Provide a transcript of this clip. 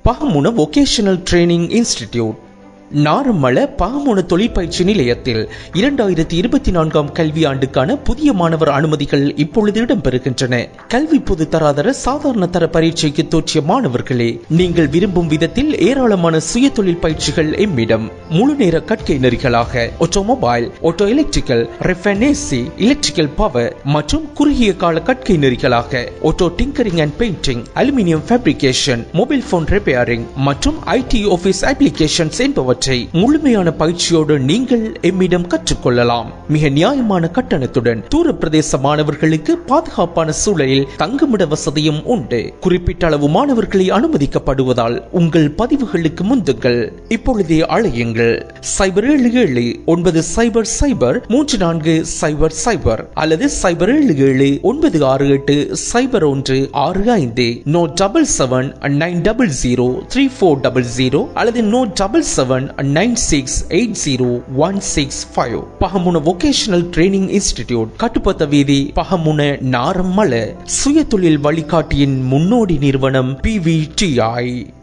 Pahamune Vocational Training Institute. Narammala பாமுன தொழிற்பயிற்சி நிலையத்தில் 2024 கல்வியாண்டுக்கான புதிய மாணவர் அனுமதிகள் இப்பொழுது இடம்பெறுகின்றன. கல்வி பொது தராதர சாதாரண தர பரீட்சைக்கு தோற்றிய மாணவர்களே, நீங்கள் விரும்பும் விதத்தில் ஏராளமான சுய தொழில் பயிற்சிகள் எம்மிடம். முழு நேர கற்கை நெறிகளாக ஆட்டோமொபைல், ஆட்டோ எலக்ட்ரிக்கல், ரெஃபனேசி, எலக்ட்ரிக்கல் பவர் மற்றும் குறுகிய கால கற்கை நெறிகளாக auto tinkering and painting, aluminium fabrication, mobile phone repairing மற்றும் ஐடி ஆபீஸ் அப்ளிகேஷன்ஸ் என்பவற்றை முழுமையான பயிற்சியோடு நீங்கள் எம்மிடம் கற்றுக்கொள்ளலாம். மிக நியாயமான கட்டணத்துடன் தூர பிரதேச மாணவர்களுக்கு பாதுகாப்பான சூழலில் தங்குமிட வசதியும் உண்டு. குறிப்பிட்ட அளவு மாணவர்களை அனுமதிக்கப்படுவதால் உங்கள் பதிவுகளுக்கு முந்துங்கள். இப்பொழுதே அழையுங்கள் 077-900-3400 அல்லது 077-968-0165. No 77-900-3400 அல்லது No 77-9680-165. Pahamune Vocational Training Institute, கட்டுப்பத்த வீதி, Pahamune நாரமல. சுய தொழில் வழிகாட்டியின் முன்னோடி நிறுவனம் PVTI.